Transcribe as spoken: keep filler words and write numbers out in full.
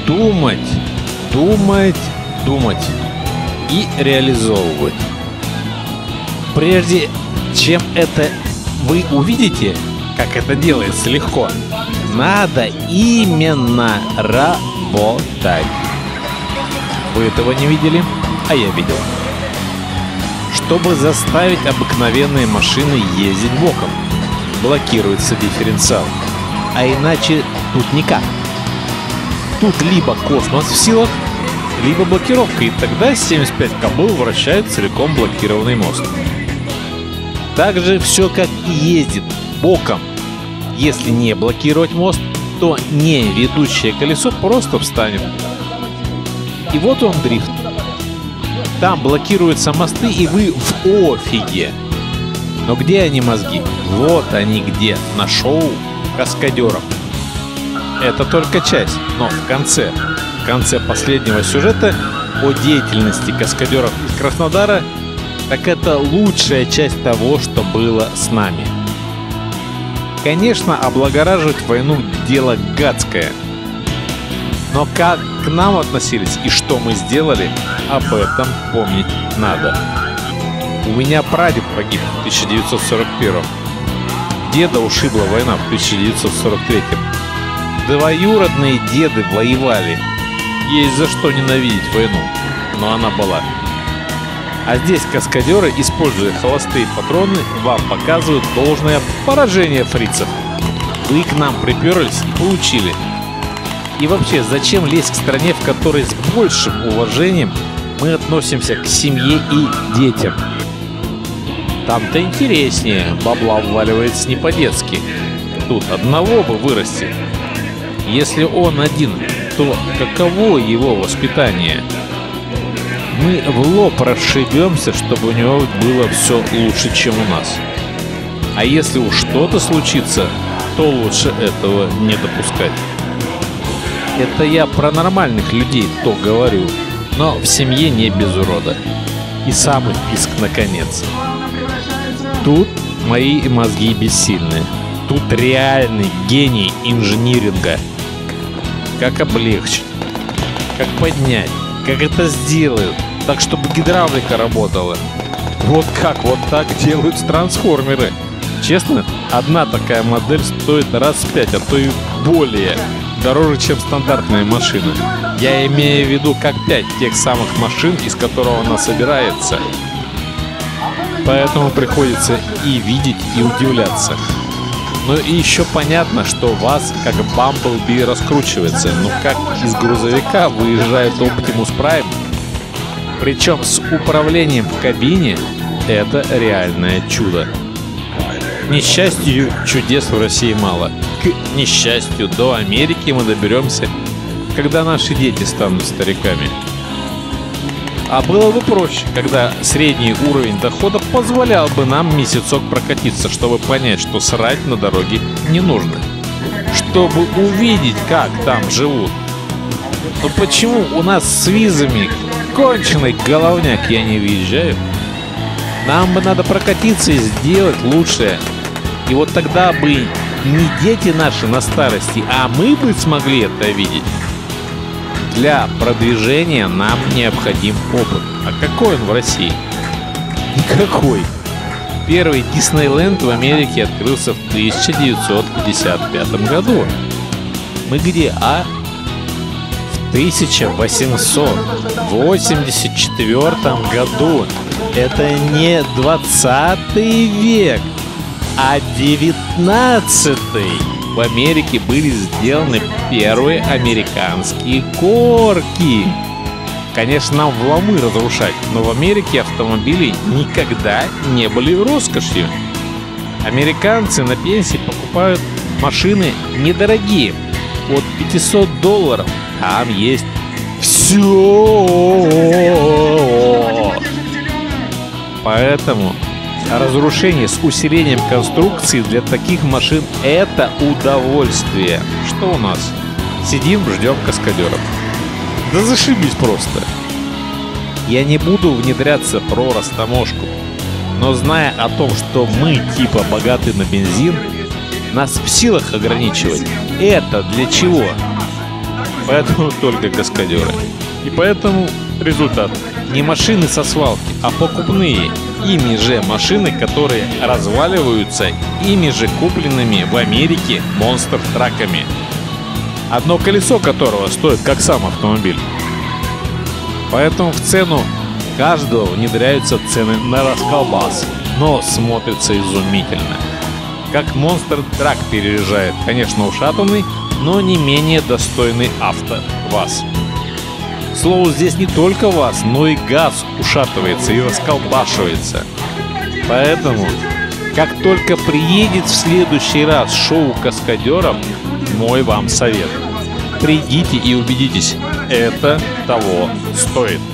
думать, думать, думать и реализовывать. Прежде чем это вы увидите, как это делается легко, надо именно работать. Вы этого не видели, а я видел. Чтобы заставить обыкновенные машины ездить боком, блокируется дифференциал. А иначе тут никак. Тут либо космос в силах, либо блокировка, и тогда семьдесят пять кобыл вращает целиком блокированный мост. Также все как и ездит боком. Если не блокировать мост, то не ведущее колесо просто встанет. И вот он дрифт. Там блокируются мосты, и вы в офиге. Но где они, мозги? Вот они где, на шоу каскадеров. Это только часть, но в конце, в конце последнего сюжета о деятельности каскадеров из Краснодара, так это лучшая часть того, что было с нами. Конечно, облагораживать войну дело гадское. Но как к нам относились и что мы сделали, об этом помнить надо. У меня прадед погиб в тысяча девятьсот сорок первом. Деда ушибла война в тысяча девятьсот сорок третьем. Двоюродные деды воевали. Есть за что ненавидеть войну, но она была. А здесь каскадеры, используя холостые патроны, вам показывают должное поражение фрицев. Вы к нам приперлись и получили. И вообще, зачем лезть к стране, в которой с большим уважением мы относимся к семье и детям? Там-то интереснее, бабла вваливается не по-детски. Тут одного бы вырасти. Если он один, то каково его воспитание? Мы в лоб расшибемся, чтобы у него было все лучше, чем у нас. А если уж что-то случится, то лучше этого не допускать. Это я про нормальных людей то говорю, но в семье не без урода. И самый писк наконец. Тут мои мозги бессильны. Тут реальный гений инжиниринга. Как облегчить, как поднять, как это сделают, так чтобы гидравлика работала. Вот как вот так делают трансформеры. Честно, одна такая модель стоит раз в пять, а то и более дороже, чем стандартные машины. Я имею в виду как пять тех самых машин, из которого она собирается. Поэтому приходится и видеть, и удивляться. Ну и еще понятно, что вас как Бамблби раскручивается. Ну как из грузовика выезжает Optimus Prime. Причем с управлением в кабине это реальное чудо. К несчастью, чудес в России мало. К несчастью, до Америки мы доберемся, когда наши дети станут стариками. А было бы проще, когда средний уровень дохода позволял бы нам месяцок прокатиться, чтобы понять, что срать на дороге не нужно. Чтобы увидеть, как там живут. Но почему у нас с визами конченый головняк, я не въезжаю? Нам бы надо прокатиться и сделать лучшее. И вот тогда бы не дети наши на старости, а мы бы смогли это видеть. Для продвижения нам необходим опыт. А какой он в России? Никакой. Первый Диснейленд в Америке открылся в тысяча девятьсот пятьдесят пятом году. Мы где, а? В тысяча восемьсот восемьдесят четвёртом году. Это не двадцатый век, а девятнадцатый. В Америке были сделаны первые американские горки. Конечно, нам в ломы разрушать, но в Америке автомобили никогда не были роскошью. Американцы на пенсии покупают машины недорогие, от пятисот долларов. Там есть все. Поэтому разрушение с усилением конструкции для таких машин — это удовольствие. Что у нас? Сидим, ждем каскадеров. Да зашибись просто. Я не буду внедряться про растаможку, но зная о том, что мы типа богаты на бензин, нас в силах ограничивать. Это для чего? Поэтому только каскадеры. И поэтому результат. Не машины со свалки, а покупные. Ими же машины, которые разваливаются ими же купленными в Америке монстр-траками. Одно колесо которого стоит как сам автомобиль. Поэтому в цену каждого внедряются цены на расколбас. Но смотрится изумительно. Как монстр-трак переезжает, конечно, ушатанный, но не менее достойный АвтоВАЗ. К слову, здесь не только ВАЗ, но и ГАЗ ушатывается и расколбашивается. Поэтому, как только приедет в следующий раз шоу каскадеров, мой вам совет. Придите и убедитесь, это того стоит.